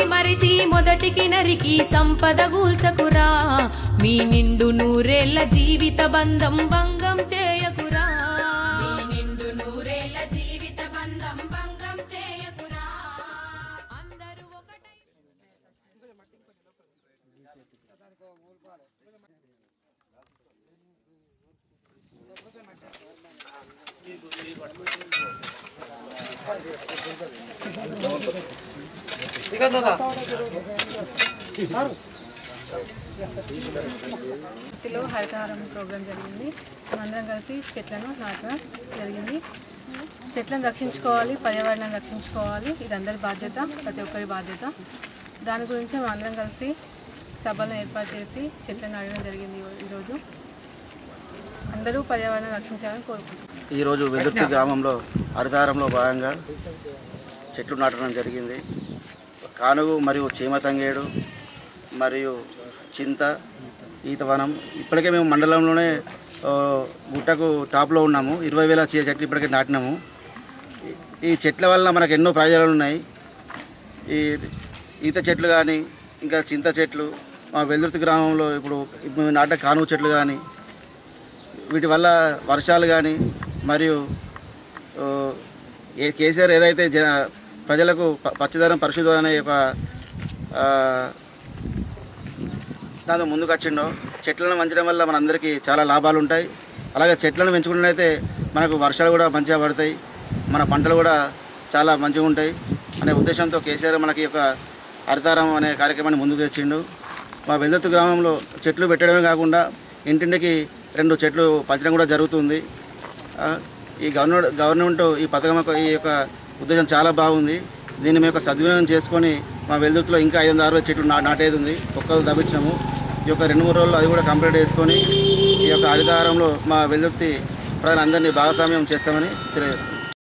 మొదటికి మరిచి మొదటికి నరికి సంపద గూల్చకురా మీ నిండు నూరేళ్ల జీవిత బంధం భంగం చేయకురా మీ నిండు నూరేళ్ల జీవిత బంధం భంగం చేయకురా అందరూ ఒకటై హరితహారం ప్రోగ్రాం జరిగింది. అందరం కలిసి చెట్లను నాటడం జరిగింది. చెట్లను రక్షించుకోవాలి, పర్యావరణాన్ని రక్షించుకోవాలి. ఇది అందరి బాధ్యత, ప్రతి ఒక్కరి బాధ్యత. దాని గురించి మేము అందరం కలిసి సభలను ఏర్పాటు చేసి చెట్లను నాటడం జరిగింది. ఈరోజు అందరూ పర్యావరణాన్ని రక్షించాలని కోరుకుంటున్నాం. ఈరోజు వెదుర్తి గ్రామంలో హరితహారంలో భాగంగా చెట్లు నాటడం జరిగింది. కానుగు మరియు చీమతంగేడు మరియు చింత ఈతవనం. ఇప్పటికే మేము మండలంలోనే గుట్టకు టాప్లో ఉన్నాము. 20,000 చెట్లు ఇప్పటికే నాటినాము. ఈ చెట్ల వల్ల మనకు ఎన్నో ప్రయోజనాలు ఉన్నాయి. ఈ ఈత చెట్లు కానీ ఇంకా చింత చెట్లు మా వెల్దుర్తి గ్రామంలో ఇప్పుడు నాటిన కానుగు చెట్లు కానీ వీటి వల్ల వర్షాలు కానీ మరియు కేసీఆర్ ఏదైతే ప్రజలకు పచ్చదనం పరిశుద్ధం అనే ఒక దాంతో ముందుకు వచ్చిండో చెట్లను పెంచడం వల్ల మనందరికీ చాలా లాభాలు ఉంటాయి. అలాగే చెట్లను పెంచుకున్నట్లయితే మనకు వర్షాలు కూడా మంచిగా పడతాయి, మన పంటలు కూడా చాలా మంచిగా ఉంటాయి అనే ఉద్దేశంతో కేసీఆర్ మనకి ఒక హరితహారం అనే కార్యక్రమాన్ని ముందుకు తెచ్చిండు. మా వెల్దుర్తి గ్రామంలో చెట్లు పెట్టడమే కాకుండా ఇంటింటికి 2 చెట్లు పెంచడం కూడా జరుగుతుంది. ఈ గవర్నమెంట్ ఈ పథకం ఈ యొక్క ఉద్దేశం చాలా బాగుంది. దీన్ని మేము సద్వినియోగం చేసుకొని మా వెల్దుర్తిలో ఇంకా 560 చెట్లు నాటేది ఉంది. ఒక్కరు తప్పించినాము. ఈ యొక్క 2-3 రోజులు అది కూడా కంప్లీట్ చేసుకొని ఈ యొక్క హరితహారంలో మా వెల్దుర్తి ప్రజలందరినీ భాగస్వామ్యం చేస్తామని తెలియజేస్తున్నాం.